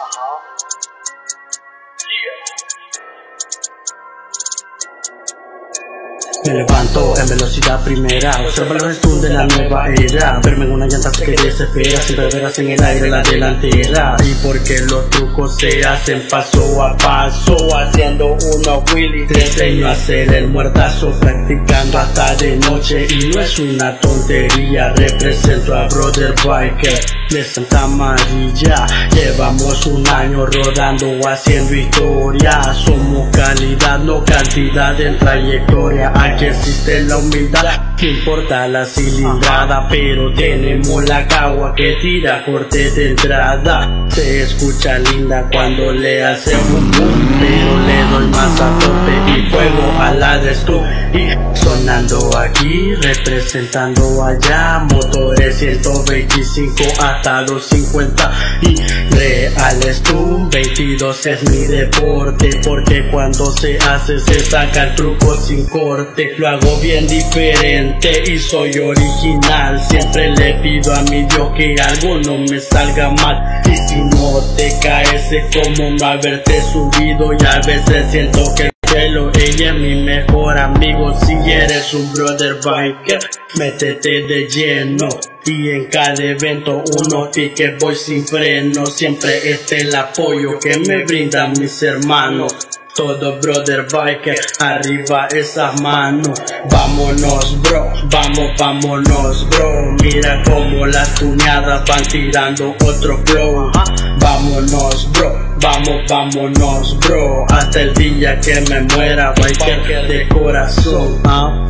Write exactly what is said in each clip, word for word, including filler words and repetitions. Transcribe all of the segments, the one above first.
Me levanto en velocidad primera, observa los stuns de la nueva era. Verme en una llanta que desespera, siempre verás en el aire la delantera. Y porque los trucos se hacen paso a paso, haciendo uno Willy. Te enseño a hacer el muertazo, practicando hasta de noche. Y no es una tontería, represento a Brother Biker de Santa Amarilla. Llevamos un año rodando, haciendo historia. Somos calidad, no cantidad en trayectoria. Aquí existe la humildad, no importa la cilindrada, pero tenemos la cagua que tira corte de entrada. Se escucha linda cuando le hacemos boom, pero le doy más a tope y fuego a la de Stu. Y sonando aquí, representando allá, motores ciento veinticinco hasta doscientos cincuenta y reales Stu. veintidós es mi deporte, porque cuando se hace se saca el truco sin corte. Lo hago bien diferente y soy original. Siempre le pido a mi Dios que algo no me salga mal. Y si no te caes es como no haberte subido. Y a veces siento que el cielo, ella es mi mejor amigo. Si eres un Brother Biker, métete de lleno. Y en cada evento unos tickets voy sin freno. Siempre este el apoyo que me brindan mis hermanos. Todo Brother Biker, arriba esas manos. Vámonos bro, vamos, vámonos bro. Mira como las tuneadas van tirando otro flow. Vámonos bro, vamos, vámonos bro. Hasta el día que me muera, Biker de corazón, ¿ah?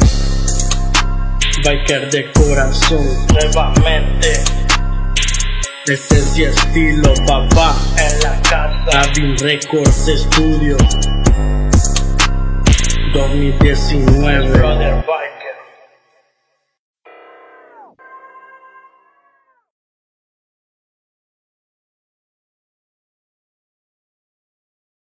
Biker de corazón, nuevamente. Esencia estilo papá en la casa. Avin Records Studio dos mil diecinueve. Brother Biker.